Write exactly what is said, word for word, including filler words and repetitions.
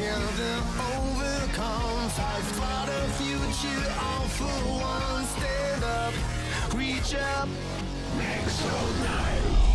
together overcome. Fight for the future, all for one. Stand up, reach up, make so nice.